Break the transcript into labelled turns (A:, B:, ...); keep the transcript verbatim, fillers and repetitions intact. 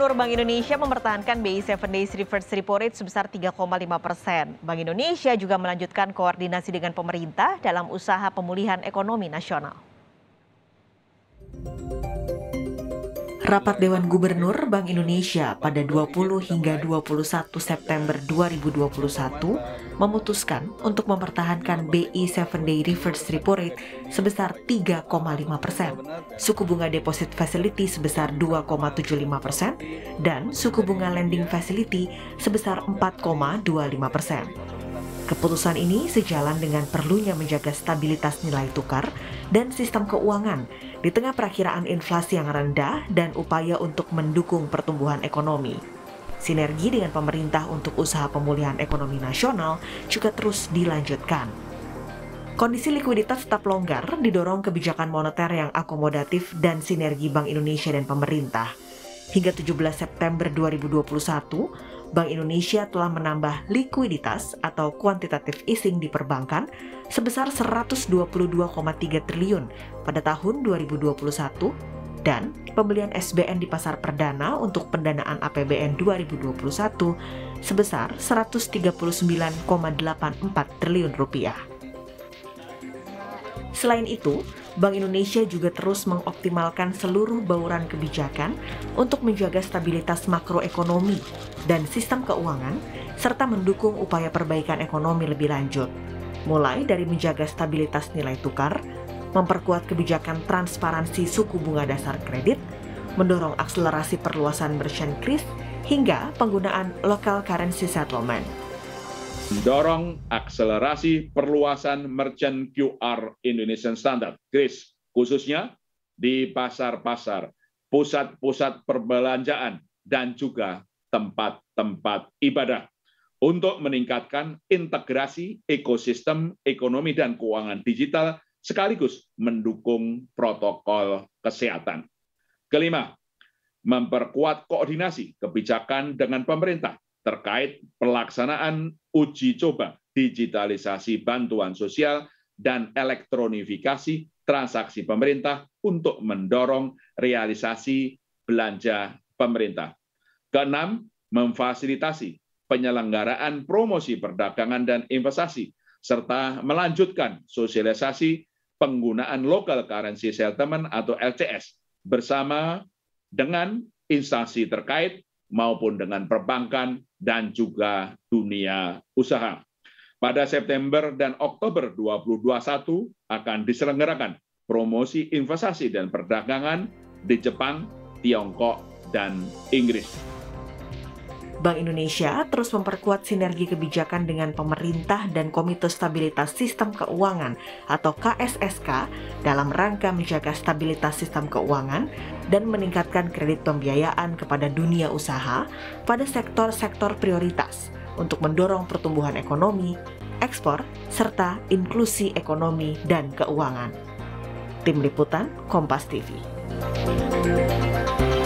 A: Gubernur Bank Indonesia mempertahankan B I tujuh Days Reverse Repo Rate sebesar tiga koma lima persen. Bank Indonesia juga melanjutkan koordinasi dengan pemerintah dalam usaha pemulihan ekonomi nasional.
B: Rapat Dewan Gubernur Bank Indonesia pada dua puluh hingga dua puluh satu September dua ribu dua puluh satu memutuskan untuk mempertahankan B I tujuh Day Reverse Repo Rate sebesar tiga koma lima persen, suku bunga Deposit Facility sebesar dua koma tujuh lima persen, dan suku bunga Lending Facility sebesar empat koma dua lima persen. Keputusan ini sejalan dengan perlunya menjaga stabilitas nilai tukar dan sistem keuangan di tengah perakiraan inflasi yang rendah dan upaya untuk mendukung pertumbuhan ekonomi. Sinergi dengan pemerintah untuk usaha pemulihan ekonomi nasional juga terus dilanjutkan. Kondisi likuiditas tetap longgar didorong kebijakan moneter yang akomodatif dan sinergi Bank Indonesia dan pemerintah. Hingga tujuh belas September dua ribu dua puluh satu, Bank Indonesia telah menambah likuiditas atau quantitative easing di perbankan sebesar seratus dua puluh dua koma tiga triliun pada tahun dua ribu dua puluh satu dan pembelian S B N di pasar perdana untuk pendanaan A P B N dua ribu dua puluh satu sebesar seratus tiga puluh sembilan koma delapan empat triliun rupiah. Selain itu, Bank Indonesia juga terus mengoptimalkan seluruh bauran kebijakan untuk menjaga stabilitas makroekonomi dan sistem keuangan, serta mendukung upaya perbaikan ekonomi lebih lanjut. Mulai dari menjaga stabilitas nilai tukar, memperkuat kebijakan transparansi suku bunga dasar kredit, mendorong akselerasi perluasan merchant kris, hingga penggunaan local currency settlement.
C: Mendorong akselerasi perluasan merchant Q R Indonesian Standard kris, khususnya di pasar-pasar, pusat-pusat perbelanjaan, dan juga tempat-tempat ibadah untuk meningkatkan integrasi ekosistem ekonomi dan keuangan digital sekaligus mendukung protokol kesehatan. Kelima, memperkuat koordinasi kebijakan dengan pemerintah terkait pelaksanaan uji coba digitalisasi bantuan sosial dan elektronifikasi transaksi pemerintah untuk mendorong realisasi belanja pemerintah. Keenam, memfasilitasi penyelenggaraan promosi perdagangan dan investasi, serta melanjutkan sosialisasi penggunaan local currency settlement atau L C S bersama dengan instansi terkait maupun dengan perbankan dan juga dunia usaha. Pada September dan Oktober dua ribu dua puluh satu akan diselenggarakan promosi investasi dan perdagangan di Jepang, Tiongkok, dan Inggris.
B: Bank Indonesia terus memperkuat sinergi kebijakan dengan pemerintah dan Komite Stabilitas Sistem Keuangan atau K S S K dalam rangka menjaga stabilitas sistem keuangan dan meningkatkan kredit pembiayaan kepada dunia usaha pada sektor-sektor prioritas untuk mendorong pertumbuhan ekonomi, ekspor, serta inklusi ekonomi dan keuangan. Tim Liputan Kompas T V.